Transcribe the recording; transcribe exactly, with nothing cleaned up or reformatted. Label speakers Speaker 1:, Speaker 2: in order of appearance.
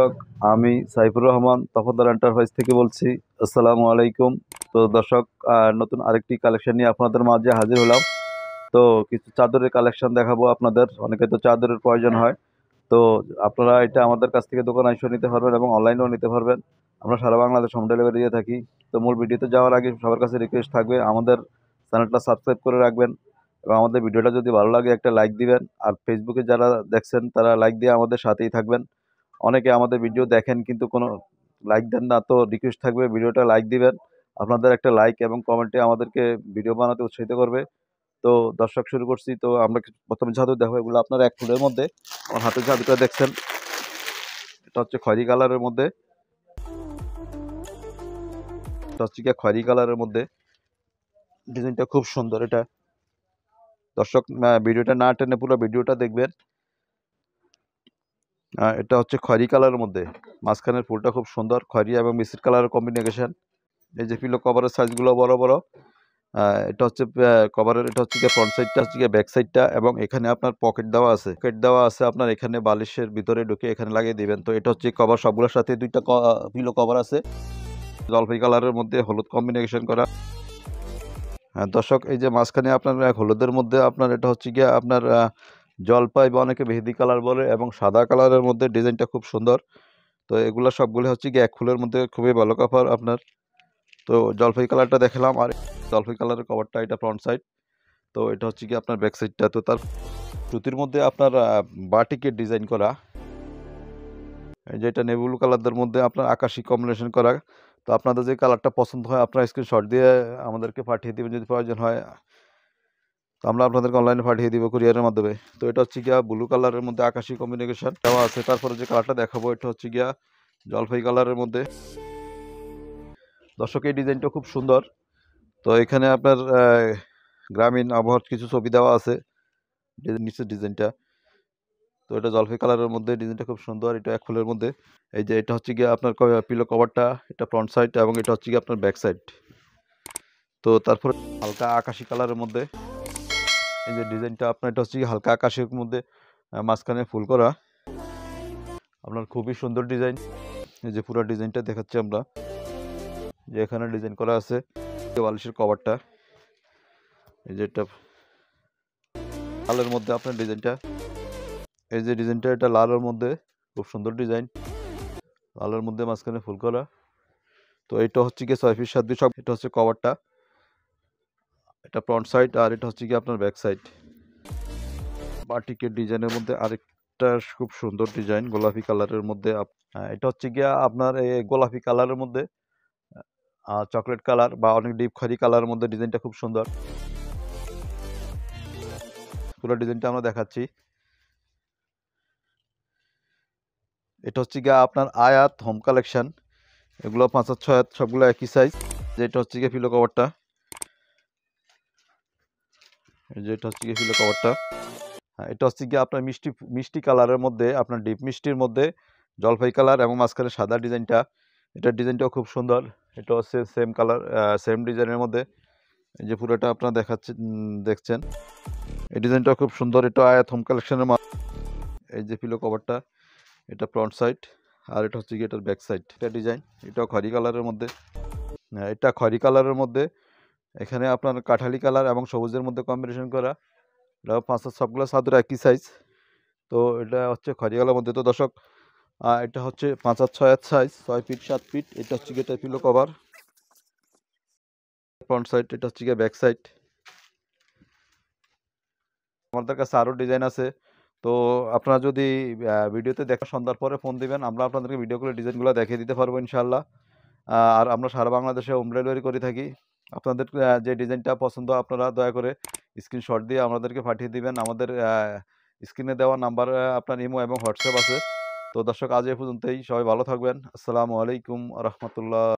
Speaker 1: দর্শক, আমি সাইফুর রহমান তফাদ্দার এন্টারপ্রাইজ থেকে বলছি। আসসালামু আলাইকুম। তো দর্শক, আহ, নতুন আরেকটি কালেকশন নিয়ে আপনাদের মাঝে হাজির হলাম। তো কিছু চাদরের কালেকশন দেখাবো আপনাদের। অনেকে তো চাদরের প্রয়োজন হয়। তো আপনারা এটা আমাদের কাছ থেকে দোকানে এসে নিতে পারবেন এবং অনলাইনেও নিতে পারবেন। আমরা সারা বাংলাদেশ হোম ডেলিভারি দিয়ে থাকি। তো মূল ভিডিওতে যাওয়ার আগে সবার কাছে রিকোয়েস্ট থাকবে, আমাদের চ্যানেলটা সাবস্ক্রাইব করে রাখবেন এবং আমাদের ভিডিওটা যদি ভালো লাগে একটা লাইক দিবেন। আর ফেসবুকে যারা দেখছেন তারা লাইক দিয়ে আমাদের সাথেই থাকবেন। অনেকে আমাদের ভিডিও দেখেন কিন্তু কোনো লাইক দেন না, তো রিকোয়েস্ট থাকবে ভিডিওটা লাইক দিবেন। আপনাদের একটা লাইক এবং কমেন্টে আমাদেরকে ভিডিও বানাতে উৎসাহিত করবে। তো দর্শক, শুরু করছি। তো আমরা কিছু- প্রথমে জাদু দেখো, এগুলো আপনার এক ফুলের মধ্যে। আমার হাতে জাদুটা দেখছেন, এটা হচ্ছে খয়েরি কালারের মধ্যে। এটা হচ্ছে গিয়ে খয়েরি কালারের মধ্যে, ডিজাইনটা খুব সুন্দর। এটা দর্শক, আহ, ভিডিওটা না টেনে পুরো ভিডিওটা দেখবেন। আহ, এটা হচ্ছে খয়েরি কালারের মধ্যে, মাঝখানের ফুলটা খুব সুন্দর, খয়েরি এবং মিশ্রিত কালারের কম্বিনেশন। এই যে পিলো কভারের সাইজগুলো বড় বড়। আহ, এটা হচ্ছে কভারের, এটা হচ্ছে ফ্রন্ট সাইডটা, হচ্ছে ব্যাক সাইডটা, এবং এখানে আপনার পকেট দেওয়া আছে। পকেট দেওয়া আছে আপনার এখানে বালিশের ভিতরে ঢুকে এখানে লাগিয়ে দিবেন। তো এটা হচ্ছে কভার, সবগুলোর সাথে দুইটা পিলো কভার আছে, জলপাই কালারের মধ্যে হলুদ কম্বিনেশন করা। হ্যাঁ দর্শক, এই যে মাঝখানে আপনার এক হলুদের মধ্যে আপনার এটা হচ্ছে গিয়ে আপনার আহ, জলপাই বা অনেকে মেহেদি কালার বলে, এবং সাদা কালারের মধ্যে ডিজাইনটা খুব সুন্দর। তো এগুলো সবগুলো হচ্ছে গিয়ে এক ফুলের মধ্যে, খুবই ভালো কাপড় আপনার। তো জলপাই কালারটা দেখালাম, আর জলপাই কালারের কভারটা এটা ফ্রন্ট সাইড। তো এটা হচ্ছে কি আপনার ব্যাক সাইডটা। তো তার সুতির মধ্যে আপনার বাটিকের ডিজাইন করা, যেটা নেভি কালারদের মধ্যে আপনার আকাশি কম্বিনেশন করা। তো আপনাদের যে কালারটা পছন্দ হয় আপনারা স্ক্রিনশট দিয়ে আমাদেরকে পাঠিয়ে দেবেন যদি প্রয়োজন হয়। তো আমরা আপনাদেরকে অনলাইনে পাঠিয়ে দিব কুরিয়ারের মাধ্যমে। তো এটা হচ্ছে গিয়া ব্লু কালারের মধ্যে আকাশি কম্বিনেশন দেওয়া আছে। তারপরে যে কালারটা দেখাবো এটা হচ্ছে গিয়া জলপাই কালারের মধ্যে। দর্শক, এই ডিজাইনটা খুব সুন্দর। তো এখানে আপনার গ্রামীণ আবহাওয়ার কিছু ছবি দেওয়া আছে নিচের ডিজাইনটা। তো এটা জলপাই কালারের মধ্যে, ডিজাইনটা খুব সুন্দর। এটা এক ফুলের মধ্যে। এই যে এটা হচ্ছে গিয়ে আপনার পিলো কভারটা, এটা ফ্রন্ট সাইড, এবং এটা হচ্ছে গিয়ে আপনার ব্যাক সাইড। তো তারপরে হালকা আকাশি কালারের মধ্যে এই যে ডিজাইনটা আপনার, এটা হচ্ছে হালকা আকাশের মধ্যে মাঝখানে ফুল করা, আপনার খুবই সুন্দর ডিজাইন। এই যে পুরো ডিজাইনটা দেখাচ্ছি আমরা, যে এখানে ডিজাইন করা আছে বালিশের কভারটা। এই যে এটা লালের মধ্যে আপনার ডিজাইনটা, এই যে ডিজাইনটা এটা লালের মধ্যে, খুব সুন্দর ডিজাইন, লালের মধ্যে মাঝখানে ফুল করা। তো এটা হচ্ছে গিয়ে ছয় ফিট সাত ফিট সব। এটা হচ্ছে কভারটা, এটা ফ্রন্ট সাইড, আর এটা হচ্ছে গিয়ে আপনার ব্যাক সাইড। বাটিকের ডিজাইনের মধ্যে আরেকটা খুব সুন্দর ডিজাইন, গোলাপি কালারের মধ্যে। এটা হচ্ছে গিয়া আপনার এই গোলাপি কালারের মধ্যে চকলেট কালার বা অনেক ডিপ খয়েরি কালারের মধ্যে, ডিজাইনটা খুব সুন্দর। পুরো ডিজাইনটা আমরা দেখাচ্ছি। এটা হচ্ছে গিয়া আপনার আয়াত হোম কালেকশন, এগুলো পাঁচ হাত ছয় হাত সবগুলো একই সাইজ। যেটা হচ্ছে গিয়ে পিলো কভারটা, যেটা হচ্ছে গিয়ে পিলো কভারটা। হ্যাঁ, এটা হচ্ছে গিয়ে আপনার মিষ্টি মিষ্টি কালারের মধ্যে, আপনার ডিপ মিষ্টির মধ্যে জলপাই কালার এবং মাঝখানে সাদা ডিজাইনটা। এটার ডিজাইনটাও খুব সুন্দর। এটা হচ্ছে সেম কালার, সেম ডিজাইনের মধ্যে। এই যে পুরোটা আপনারা দেখাচ্ছেন, দেখছেন, এই ডিজাইনটাও খুব সুন্দর। এটা আয়াত হোম কালেকশনের। এই যে পিলো কভারটা, এটা ফ্রন্ট সাইড, আর এটা হচ্ছে গিয়ে এটার ব্যাক সাইড। এটা ডিজাইন, এটাও খয়েরি কালারের মধ্যে। হ্যাঁ, এটা খয়েরি কালারের মধ্যে, এখানে আপনার কাঠালি কালার এবং সবুজের মধ্যে কম্বিনেশন করা। এটা পাঁচ হাত সবগুলো চাদর একই সাইজ। তো এটা হচ্ছে খয়েরি কালারের মধ্যে। তো দর্শক, এটা হচ্ছে পাঁচ হাত ছয় হাত সাইজ, ছয় ফিট সাত ফিট। এটা হচ্ছে গিয়ে এটা পিলো কভার ফ্রন্ট সাইড, এটা হচ্ছে গিয়ে ব্যাক সাইড। আমাদের কাছে আরও ডিজাইন আছে। তো আপনারা যদি ভিডিওতে দেখা সন্ধ্যার পরে ফোন দিবেন, আমরা আপনাদেরকে ভিডিওগুলো ডিজাইনগুলো দেখিয়ে দিতে পারবো ইনশাল্লাহ। আর আমরা সারা বাংলাদেশে হোম ডেলিভারি করে থাকি। আপনাদের যে ডিজাইনটা পছন্দ আপনারা দয়া করে স্ক্রিনশট দিয়ে আমাদেরকে পাঠিয়ে দিবেন। আমাদের স্ক্রিনে দেওয়া নাম্বার আপনার ইমো এবং হোয়াটসঅ্যাপ আছে। তো দর্শক, আজ এ পর্যন্তই। সবাই ভালো থাকবেন। আসসালামু আলাইকুম রহমতুল্লাহ।